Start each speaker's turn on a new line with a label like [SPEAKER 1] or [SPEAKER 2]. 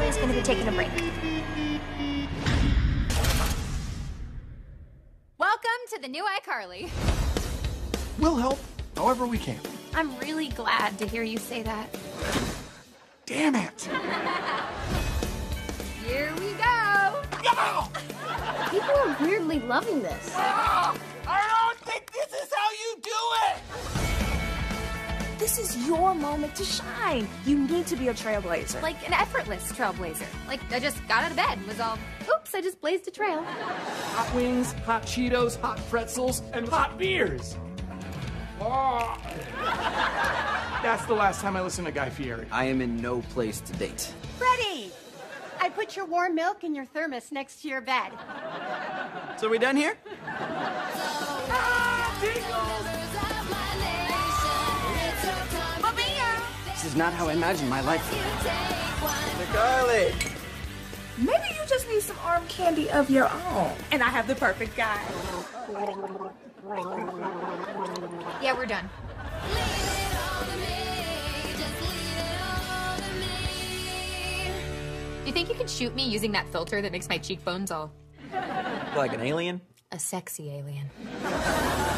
[SPEAKER 1] iCarly's gonna be taking a break.
[SPEAKER 2] Welcome to the new iCarly.
[SPEAKER 3] We'll help however we can.
[SPEAKER 2] I'm really glad to hear you say that.
[SPEAKER 3] Damn it!
[SPEAKER 2] Here we go!
[SPEAKER 3] No!
[SPEAKER 1] People are weirdly loving this.
[SPEAKER 3] I don't think this is how you do it!
[SPEAKER 4] This is your moment to shine. You need to be a trailblazer.
[SPEAKER 2] Like an effortless trailblazer. Like I just got out of bed and was all, oops, I just blazed a trail.
[SPEAKER 5] Hot wings, hot Cheetos, hot pretzels, and hot beers. Oh. That's the last time I listened to Guy Fieri.
[SPEAKER 6] I am in no place to date.
[SPEAKER 7] Freddie! I put your warm milk in your thermos next to your bed.
[SPEAKER 6] So are we done here? This is not how I imagined my life. iCarly!
[SPEAKER 4] Maybe you just need some arm candy of your own. And I have the perfect guy.
[SPEAKER 2] Yeah, we're done. Do you think you can shoot me using that filter that makes my cheekbones all...
[SPEAKER 6] Like an alien?
[SPEAKER 2] a sexy alien?